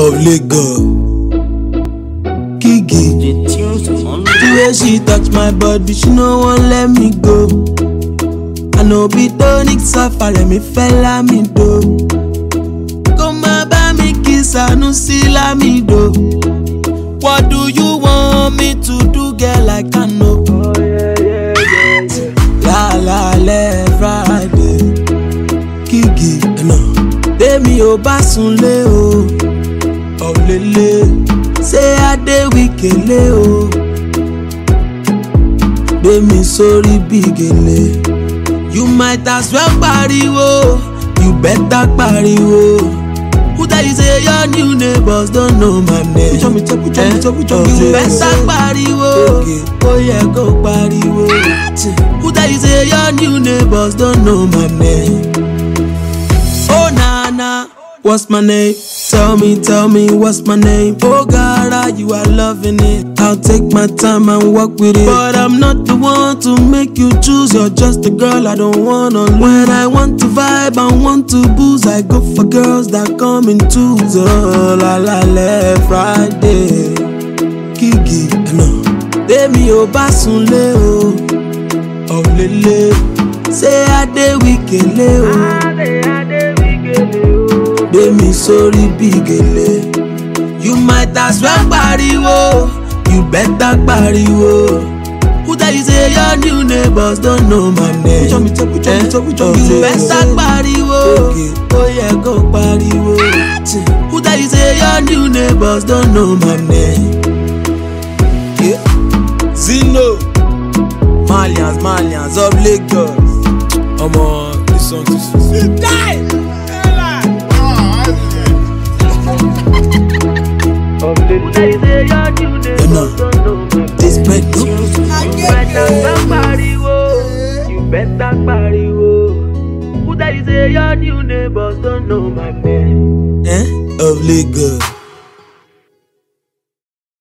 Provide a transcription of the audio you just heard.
of Lagos. Kiki, the way she touch my body, she no wan let me go. I know be tonic safari, me fella me do. Come bá mi kiss, I no see la me do. What do you want me to do, girl? I can't know. Oh, yeah. La la le Friday. Kiki, no. Demi o basunle o. Oh lele. Say I dey wikele o. Demi sorry bigele. You might as well pariwo. You better pariwo. Who tell you say your new neighbors don't know my name? You better pariwo. Oh yeah, go pariwo. Who tell you say your new neighbors don't know my name? Oh Nana, what's my name? Tell me what's my name? Oh God, you are loving it. I'll take my time and walk with it. But I'm not the one to make you choose. You're just a girl I don't wanna lose. When I want to vibe and want to booze, I go for girls that come in twos. Oh la la la Friday. Kiki, no. Demi o basunle o. Oh lele. Say I dey wikele o. Demi sorry bigele. You might as well pariwo. You better pariwo. Who tell you say your new neighbors don't know my name? You better pariwo. Oh yeah, go pariwo. Who tell you say your new neighbors don't know my name? Yeah. Zino, Malians of Lagos. Omo, this song is die. This bread no. You better pariwo. Who tell you say your new neighbors don't know my name? Of Lagos.